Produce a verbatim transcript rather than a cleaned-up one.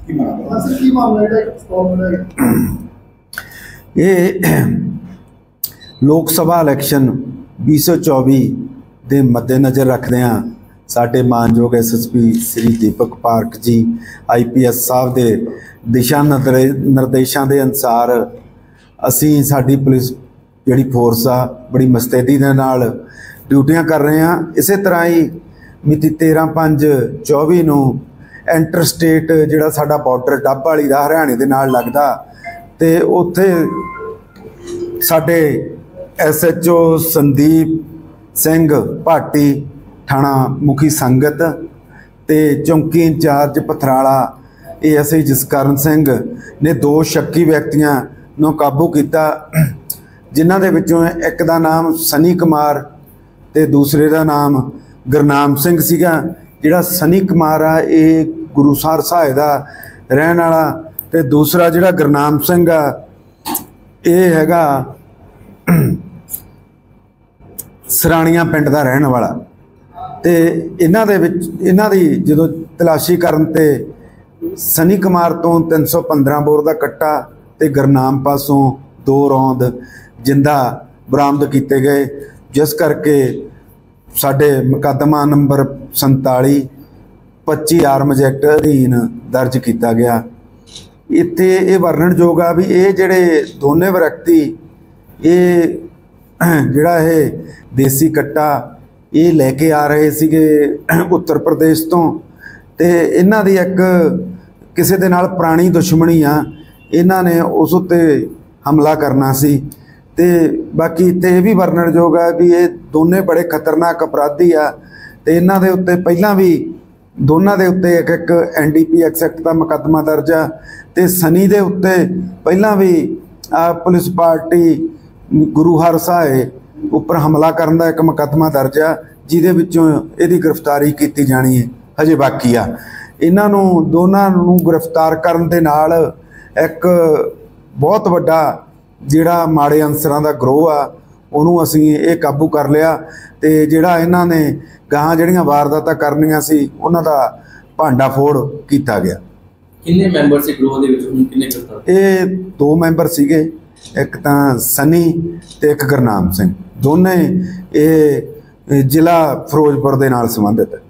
ये लोक सभा इलैक्शन भी सौ चौबी के मद्देनज़र रखद्या साडे मानयोग S S P Shri Deepak Park ji I P S साहब के दिशा निर्देशों के अनुसार असी साडी पुलिस जिहड़ी फोर्स आ बड़ी मुस्तैदी दे नाल ड्यूटियां कर रहे हैं। इस तरह ही मिति तेरह पंज चौबी नूं एंटर स्टेट जिहड़ा साडा बॉर्डर डब वाली दा हरियाणे दे नाल लगदा ते उत्थे साडे S H O Sandeep Singh Bhati थाणा मुखी संगत ते चौंकी incharge Pathrala A S I Jaskaran Singh ने दो शक्की व्यक्तियों नूं काबू किया, जिन्हां दे विचों एक दा नाम सनी कुमार ते दूसरे का नाम गुरनाम सिंह सीगा। जिहड़ा सनी कुमार आ ये गुरुसार सहाय दा रहण वाला ते दूसरा जिहड़ा गुरनाम सिंह आ ये हैगा सराणिया पिंड दा रहण वाला। ते इन्हां दे विच इन्हां दी जदों तलाशी करन ते सनी कुमार तो तीन सौ पंद्रह बोर का कट्टा ते गुरनाम पासों दो रौंद जिंदा बरामद किए गए, जिस करके साडे मुकदमा नंबर संताली पच्ची आर्मज एक्ट अधीन दर्ज किया गया। इत्थे ये वर्णनयोग आ भी ये जिहड़े दोने व्यक्ति ये जिहड़ा ये देसी कट्टा ये लैके आ रहे सीगे उत्तर प्रदेश तो, ते इन्हां दी एक किसी दे नाल पुरानी दुश्मनी आ, इन्हां ने उस उत्ते हमला करना सी। ते बाकी इत्थे ये भी वर्णनयोग है भी ये दोने बड़े खतरनाक अपराधी आ ते इन्हां दे उत्ते पहलां भी दोनों के उत्ते एक एक एन डी पी एक्ट का मुकदमा दर्ज आ ते सनी दे उत्ते पहलां भी आ पुलिस पार्टी गुरु हर सहाय उपर हमला करन दा एक मुकदमा दर्ज आ, जिहदे विचों इहदी गिरफ्तारी की जानी है हजे बाकी आ। इन्हां नूं दोनां नूं गिरफ्तार करन दे नाल एक बहुत वड्डा जिहड़ा माड़े अंसरां दा ग्रोह आ उहनूं असीं ये काबू कर लिया ते जिहड़ा इन्हां ने गाहां जिहड़ियां वारदातां करनियां सी उन्हां दा भांडा फोड़ कीता गया। किन्ने मैंबर से ग्रोह दे विच हुण किन्ने गिरफ्तार? ये दो मैंबर सीगे, एक तां सनी ते एक गुरनाम सिंह, दोने ये जिला फिरोजपुर दे नाल संबंधित है।